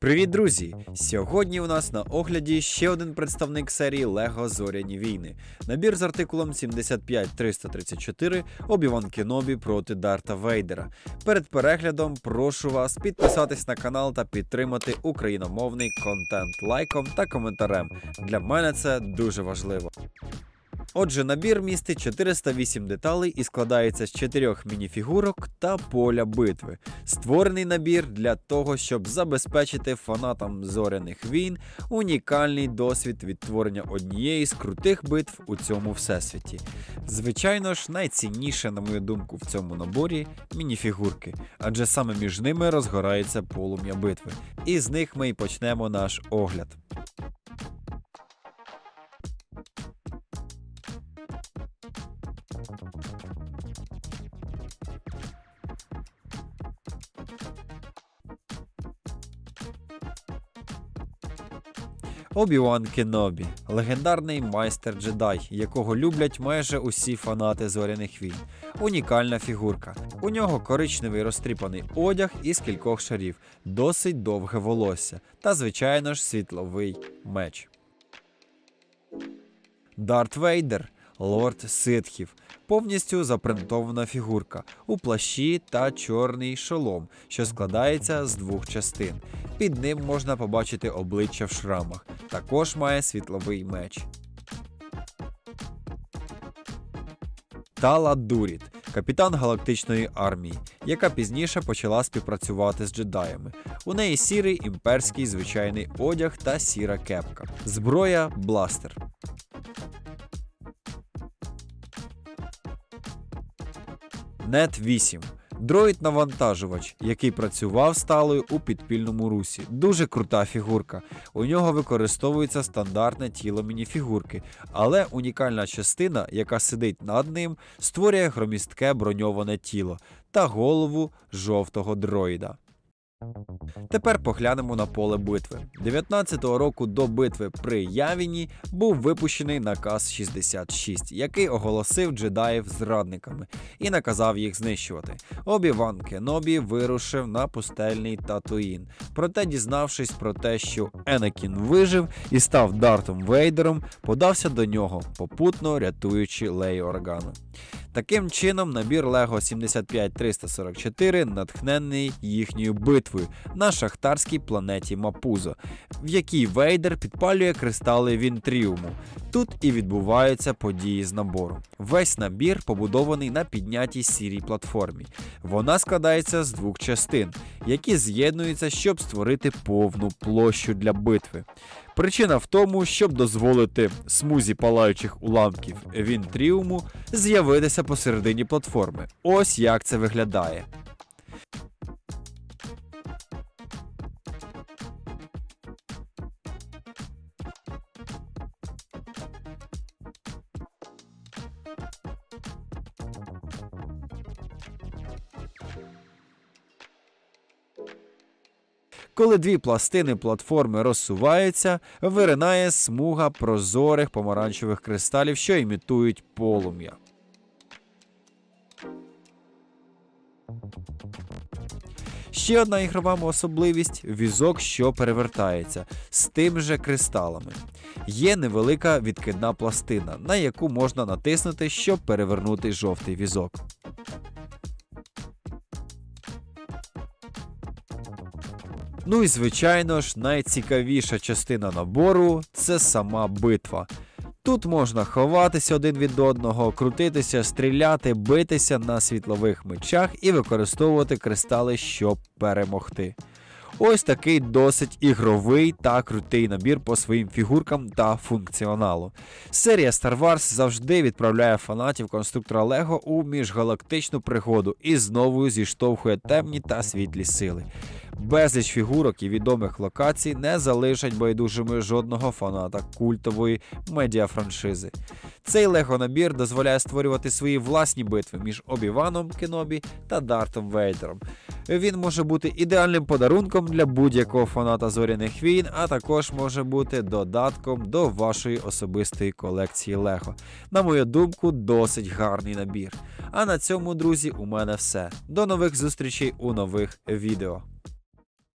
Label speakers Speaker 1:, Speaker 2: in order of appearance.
Speaker 1: Привіт, друзі! Сьогодні у нас на огляді ще один представник серії LEGO Зоряні війни. Набір з артикулом 75334 Обі-Ван Кенобі проти Дарта Вейдера. Перед переглядом прошу вас підписатись на канал та підтримати україномовний контент лайком та коментарем. Для мене це дуже важливо. Отже, набір містить 408 деталей і складається з 4 мініфігурок та поля битви. Створений набір для того, щоб забезпечити фанатам зоряних війн унікальний досвід відтворення однієї з крутих битв у цьому всесвіті. Звичайно ж, найцінніше, на мою думку, в цьому наборі – мініфігурки, адже саме між ними розгорається полум'я битви. І з них ми й почнемо наш огляд. Обі-Ван Кенобі – легендарний майстер-джедай, якого люблять майже усі фанати зоряних війн. Унікальна фігурка. У нього коричневий розтріпаний одяг із кількох шарів, досить довге волосся та, звичайно ж, світловий меч. Дарт Вейдер – лорд ситхів. Повністю запринтована фігурка у плащі та чорний шолом, що складається з 2 частин. Під ним можна побачити обличчя в шрамах. Також має світловий меч. Тала Дуріт – капітан галактичної армії, яка пізніше почала співпрацювати з джедаями. У неї сірий імперський звичайний одяг та сіра кепка. Зброя – бластер. Нет-8 – дроїд-навантажувач, який працював з Талою у підпільному русі. Дуже крута фігурка. У нього використовується стандартне тіло мініфігурки, але унікальна частина, яка сидить над ним, створює громістке броньоване тіло та голову жовтого дроїда. Тепер поглянемо на поле битви. 19-го року до битви при Явіні був випущений наказ 66, який оголосив джедаїв зрадниками і наказав їх знищувати. Обі-Ван Кенобі вирушив на пустельний Татуїн. Проте, дізнавшись про те, що Енакін вижив і став Дартом Вейдером, подався до нього, попутно рятуючи Лею Органу. Таким чином, набір LEGO 75344 натхнений їхньою битвою на шахтарській планеті Мапузо, в якій Вейдер підпалює кристали Вінтріуму. Тут і відбуваються події з набору. Весь набір побудований на піднятій сірій платформі. Вона складається з 2 частин, які з'єднуються, щоб створити повну площу для битви. Причина в тому, щоб дозволити смузі палаючих уламків Вінтріуму з'явитися посередині платформи. Ось як це виглядає. Коли 2 пластини платформи розсуваються, виринає смуга прозорих помаранчевих кристалів, що імітують полум'я. Ще одна ігрова особливість – візок, що перевертається, з тим же кристалами. Є невелика відкидна пластина, на яку можна натиснути, щоб перевернути жовтий візок. Ну і звичайно ж, найцікавіша частина набору – це сама битва. Тут можна ховатися один від одного, крутитися, стріляти, битися на світлових мечах і використовувати кристали, щоб перемогти. Ось такий досить ігровий та крутий набір по своїм фігуркам та функціоналу. Серія Star Wars завжди відправляє фанатів конструктора LEGO у міжгалактичну пригоду і знову зіштовхує темні та світлі сили. Безліч фігурок і відомих локацій не залишать байдужими жодного фаната культової медіафраншизи. Цей LEGO-набір дозволяє створювати свої власні битви між Обі-Ваном Кенобі та Дартом Вейдером. Він може бути ідеальним подарунком для будь-якого фаната зоряних війн, а також може бути додатком до вашої особистої колекції LEGO. На мою думку, досить гарний набір. А на цьому, друзі, у мене все. До нових зустрічей у нових відео.